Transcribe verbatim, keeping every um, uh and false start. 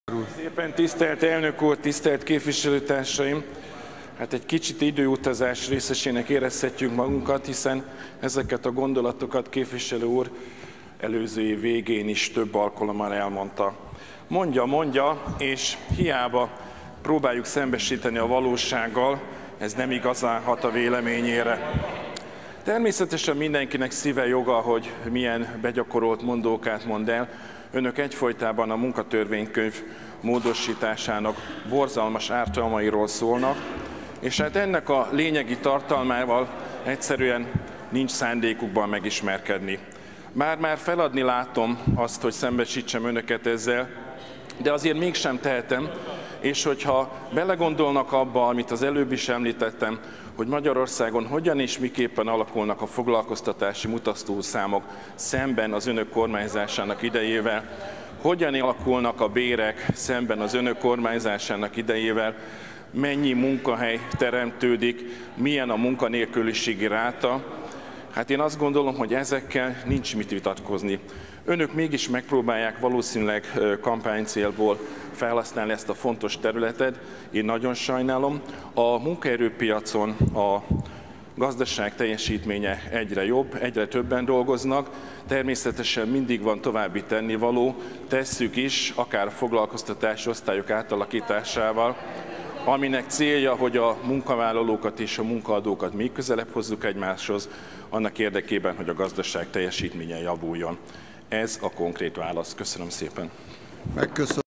Szépen tisztelt elnök úr, tisztelt képviselőtársaim! Hát egy kicsit időutazás részesének érezhetjük magunkat, hiszen ezeket a gondolatokat képviselő úr előző év végén is több alkalommal elmondta. Mondja, mondja, és hiába próbáljuk szembesíteni a valósággal, ez nem igazán hat a véleményére. Természetesen mindenkinek szíve joga, hogy milyen begyakorolt mondókát mond el. Önök egyfolytában a munkatörvénykönyv módosításának borzalmas ártalmairól szólnak, és hát ennek a lényegi tartalmával egyszerűen nincs szándékukban megismerkedni. Már-már feladni látom azt, hogy szembesítsem önöket ezzel, de azért mégsem tehetem, és hogyha belegondolnak abba, amit az előbb is említettem, hogy Magyarországon hogyan és miképpen alakulnak a foglalkoztatási mutatószámok szemben az önök kormányzásának idejével, hogyan alakulnak a bérek szemben az önök kormányzásának idejével, mennyi munkahely teremtődik, milyen a munkanélküliségi ráta, hát én azt gondolom, hogy ezekkel nincs mit vitatkozni. Önök mégis megpróbálják valószínűleg kampánycélból felhasználni ezt a fontos területet, én nagyon sajnálom. A munkaerőpiacon a gazdaság teljesítménye egyre jobb, egyre többen dolgoznak, természetesen mindig van további tennivaló, tesszük is, akár a foglalkoztatási osztályok átalakításával, aminek célja, hogy a munkavállalókat és a munkaadókat még közelebb hozzuk egymáshoz, annak érdekében, hogy a gazdaság teljesítménye javuljon. Ez a konkrét válasz. Köszönöm szépen. Megköszönöm.